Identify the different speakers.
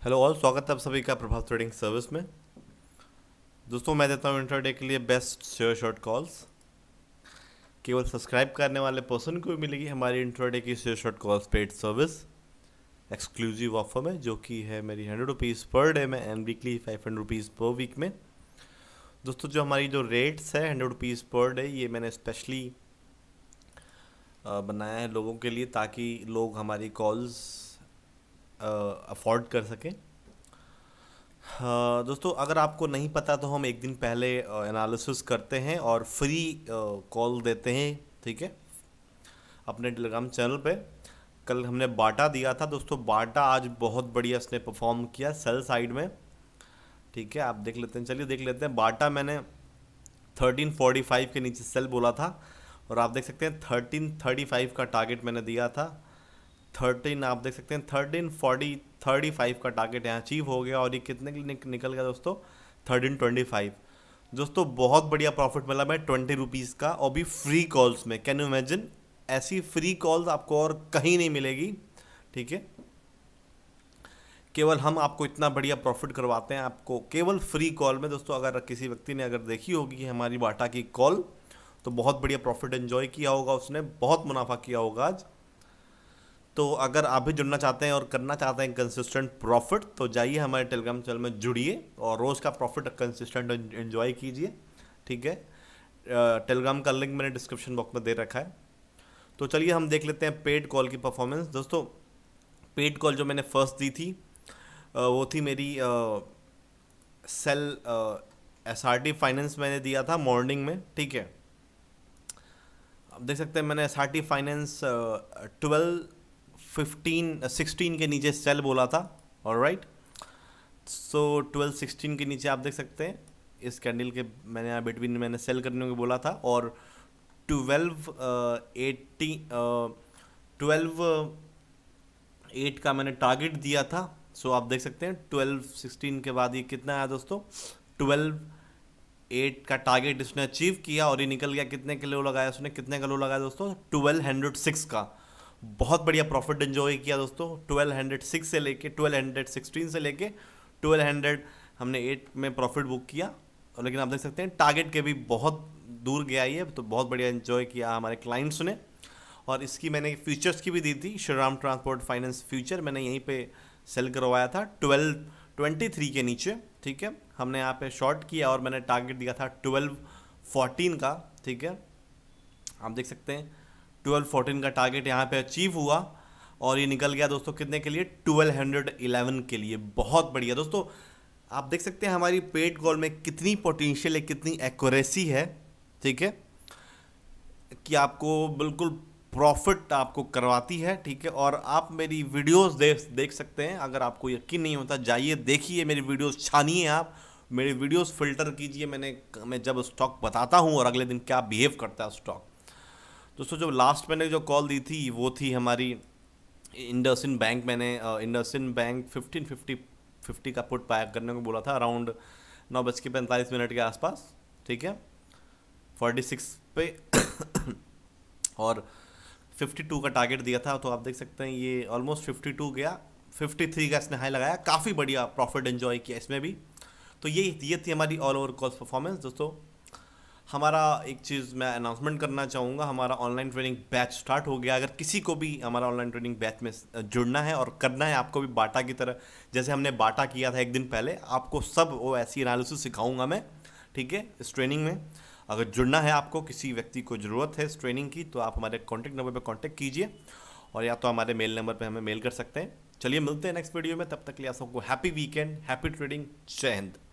Speaker 1: Hello all, स्वागत है आप सभी का प्रभाव ट्रेडिंग सर्विस में। दोस्तों, मैं देता हूँ इंट्राडे के लिए बेस्ट शेयर शॉर्ट कॉल्स। केवल सब्सक्राइब करने वाले पर्सन को मिलेगी हमारी इंट्राडे की share short calls paid service exclusive offer में, जो कि है मेरी 100 रुपीज़ पर डे में and weekly 500 rupees per week में। दोस्तों, जो हमारी जो रेट्स है 100 रुपीज़ पर डे, ये मैंने स्पेशली बनाया है लोगों के लिए ताकि लोग हमारी कॉल्स अफोर्ड कर सकें। हाँ दोस्तों, अगर आपको नहीं पता तो हम एक दिन पहले एनालिसिस करते हैं और फ्री कॉल देते हैं, ठीक है, अपने टेलीग्राम चैनल पे। कल हमने बाटा दिया था दोस्तों, बाटा आज बहुत बढ़िया इसने परफॉर्म किया सेल साइड में, ठीक है। आप देख लेते हैं, चलिए देख लेते हैं। बाटा मैंने 1345 के नीचे सेल बोला था और आप देख सकते हैं 1335 का टारगेट मैंने दिया था। आप देख सकते हैं 1335 का टारगेट यहाँ अचीव हो गया और ये कितने के लिए निकल गया दोस्तों? 1325। दोस्तों बहुत बढ़िया प्रॉफिट मिला मैं 20 रुपीज़ का, और भी फ्री कॉल्स में। कैन यू इमेजिन, ऐसी फ्री कॉल्स आपको और कहीं नहीं मिलेगी, ठीक है। केवल हम आपको इतना बढ़िया प्रॉफिट करवाते हैं आपको केवल फ्री कॉल में। दोस्तों, अगर किसी व्यक्ति ने अगर देखी होगी हमारी बाटा की कॉल तो बहुत बढ़िया प्रॉफिट एंजॉय किया होगा, उसने बहुत मुनाफा किया होगा आज। तो अगर आप भी जुड़ना चाहते हैं और करना चाहते हैं कंसिस्टेंट प्रॉफिट, तो जाइए हमारे टेलीग्राम चैनल में जुड़िए और रोज़ का प्रॉफिट कंसिस्टेंट एंजॉय कीजिए, ठीक है। टेलीग्राम का लिंक मैंने डिस्क्रिप्शन बॉक्स में दे रखा है। तो चलिए हम देख लेते हैं पेड कॉल की परफॉर्मेंस। दोस्तों, पेड कॉल जो मैंने फर्स्ट दी थी वो थी मेरी सेल SRT फाइनेंस मैंने दिया था मॉर्निंग में, ठीक है। आप देख सकते हैं मैंने SRT फाइनेंस 16 के नीचे सेल बोला था, ऑलराइट। सो 12-16 के नीचे आप देख सकते हैं इस कैंडल के मैंने यहाँ बिटवीन मैंने सेल करने को बोला था, और 12-8 का मैंने टारगेट दिया था। सो आप देख सकते हैं 12-16 के बाद ये कितना आया दोस्तों? 12-8 का टारगेट इसने अचीव किया और ये निकल गया। कितने किलो लगाया उसने? कितने किलो लगाया दोस्तों? 1206 का। बहुत बढ़िया प्रॉफिट एंजॉय किया दोस्तों। 1206 से लेके 1216 से लेके 1200 हमने 8 में प्रॉफिट बुक किया। और लेकिन आप देख सकते हैं टारगेट के भी बहुत दूर गया ये, तो बहुत बढ़िया एंजॉय किया हमारे क्लाइंट्स ने। और इसकी मैंने फ्यूचर्स की भी दी थी, श्रीराम ट्रांसपोर्ट फाइनेंस फ्यूचर मैंने यहीं पे सेल करवाया था 1223 के नीचे, ठीक है। हमने यहाँ पे शॉर्ट किया और मैंने टारगेट दिया था 1214 का, ठीक है। आप देख सकते हैं 1214 का टारगेट यहाँ पे अचीव हुआ और ये निकल गया दोस्तों कितने के लिए? 1211 के लिए। बहुत बढ़िया दोस्तों, आप देख सकते हैं हमारी पेड कॉल में कितनी पोटेंशियल है, कितनी एक्यूरेसी है, ठीक है, कि आपको बिल्कुल प्रॉफिट आपको करवाती है, ठीक है। और आप मेरी वीडियोस देख सकते हैं। अगर आपको यकीन नहीं होता, जाइए देखिए मेरी वीडियोस, छानिए आप मेरी वीडियोस, फिल्टर कीजिए मैं जब स्टॉक बताता हूँ और अगले दिन क्या बिहेव करता है स्टॉक। दोस्तों, जो लास्ट मैंने जो कॉल दी थी वो थी हमारी इंडसइंड बैंक। मैंने इंडसइंड बैंक 1550 का पुट बाय करने को बोला था अराउंड 9:45 के आसपास, ठीक है, 46 पे और 52 का टारगेट दिया था। तो आप देख सकते हैं ये ऑलमोस्ट 52 गया, 53 का इसने हाई लगाया। काफ़ी बढ़िया प्रॉफिट एंजॉय किया इसमें भी। तो ये थी हमारी ऑल ओवर कॉल्स परफॉर्मेंस। दोस्तों, हमारा एक चीज़ मैं अनाउंसमेंट करना चाहूँगा, हमारा ऑनलाइन ट्रेनिंग बैच स्टार्ट हो गया। अगर किसी को भी हमारा ऑनलाइन ट्रेनिंग बैच में जुड़ना है और करना है आपको भी बाटा की तरह, जैसे हमने बाटा किया था एक दिन पहले, आपको सब वो ऐसी एनालिसिस सिखाऊंगा मैं, ठीक है, इस ट्रेनिंग में। अगर जुड़ना है, आपको किसी व्यक्ति को ज़रूरत है इस ट्रेनिंग की, तो आप हमारे कॉन्टैक्ट नंबर पर कॉन्टैक्ट कीजिए और या तो हमारे मेल नंबर पर हमें मेल कर सकते हैं। चलिए मिलते हैं नेक्स्ट वीडियो में, तब तक के लिए आप सबको हैप्पी वीकेंड, हैप्पी ट्रेडिंग, जय हिंद।